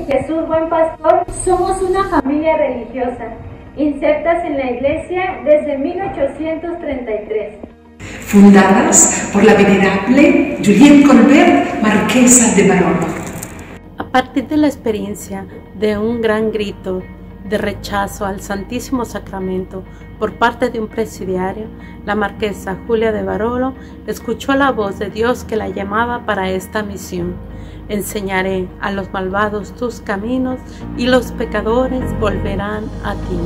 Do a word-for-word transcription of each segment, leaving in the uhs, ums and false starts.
Jesús Buen Pastor somos una familia religiosa, insertas en la Iglesia desde mil ochocientos treinta y tres. Fundadas por la venerable Juliette Colbert, marquesa de Barolo. A partir de la experiencia de un gran grito de rechazo al Santísimo Sacramento por parte de un presidiario, la marquesa Julia de Barolo escuchó la voz de Dios que la llamaba para esta misión. Enseñaré a los malvados tus caminos y los pecadores volverán a ti.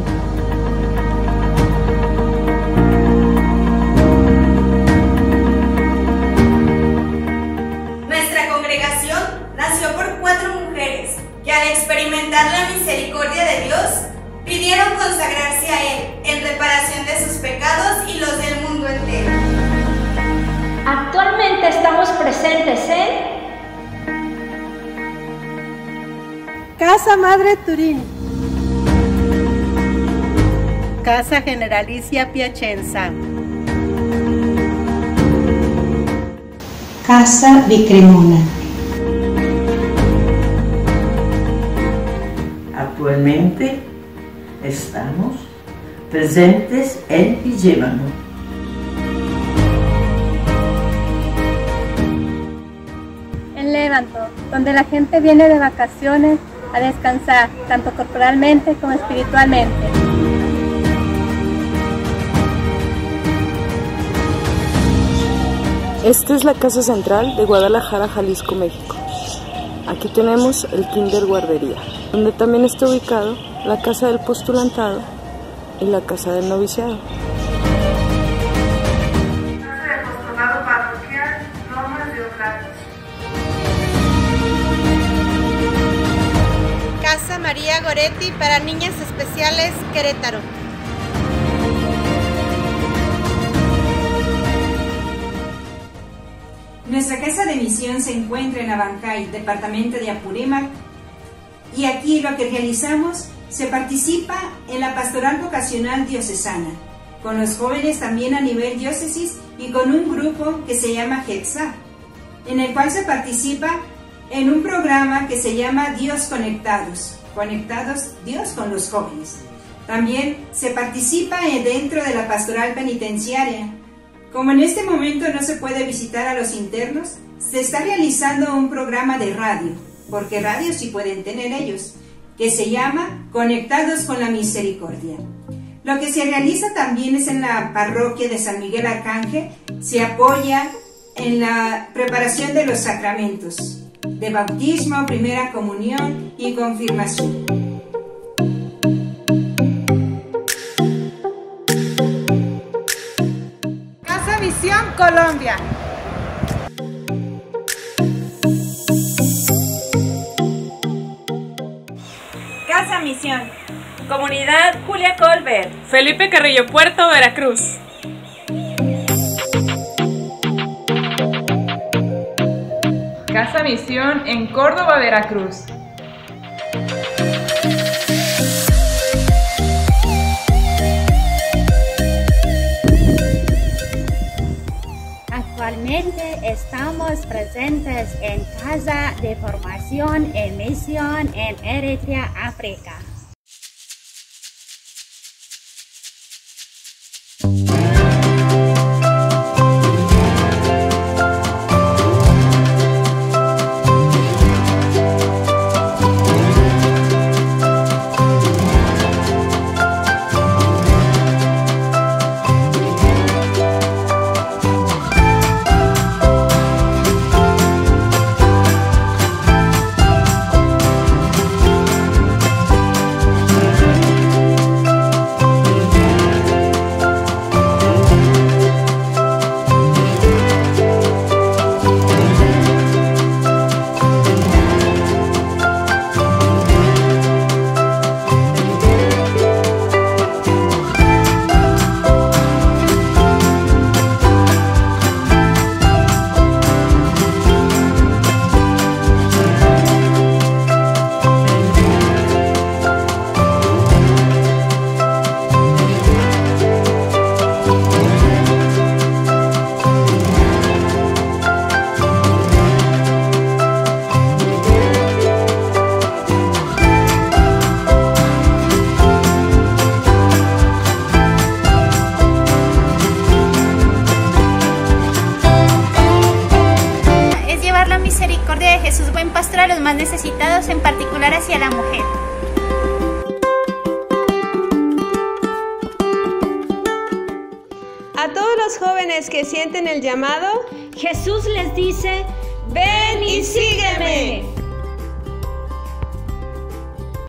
Nuestra congregación nació por cuatro mujeres que al experimentar la misericordia de Dios pidieron consagrarse a Él en reparación de sus pecados y los del mundo entero. Actualmente estamos presentes en Casa Madre Turín, Casa Generalicia Piacenza, Casa di Cremona. Actualmente estamos presentes en Vigevano. En Levanto, donde la gente viene de vacaciones a descansar, tanto corporalmente como espiritualmente. Esta es la casa central de Guadalajara, Jalisco, México. Aquí tenemos el Kinder Guardería, donde también está ubicado la casa del postulantado y la casa del noviciado. Casa del postulado parroquial Lomas de Oblatos. Casa María Goretti para niñas especiales, Querétaro. Nuestra casa de misión se encuentra en Abancay, departamento de Apurímac, y aquí lo que realizamos, se participa en la pastoral vocacional diocesana, con los jóvenes también a nivel diócesis y con un grupo que se llama GETSA, en el cual se participa en un programa que se llama Dios Conectados, conectados Dios con los jóvenes. También se participa dentro de la pastoral penitenciaria. Como en este momento no se puede visitar a los internos, se está realizando un programa de radio, porque radio sí pueden tener ellos, que se llama Conectados con la Misericordia. Lo que se realiza también es en la parroquia de San Miguel Arcángel, se apoya en la preparación de los sacramentos, de bautismo, primera comunión y confirmación. Casa Visión Colombia. Casa Misión, Comunidad Julia Colbert, Felipe Carrillo Puerto, Veracruz. Casa Misión en Córdoba, Veracruz. Actualmente estamos presentes en Casa de Formación en Misión en Eritrea, África. Jesús buen pastor a los más necesitados, en particular hacia la mujer. A todos los jóvenes que sienten el llamado, Jesús les dice: ven y sígueme.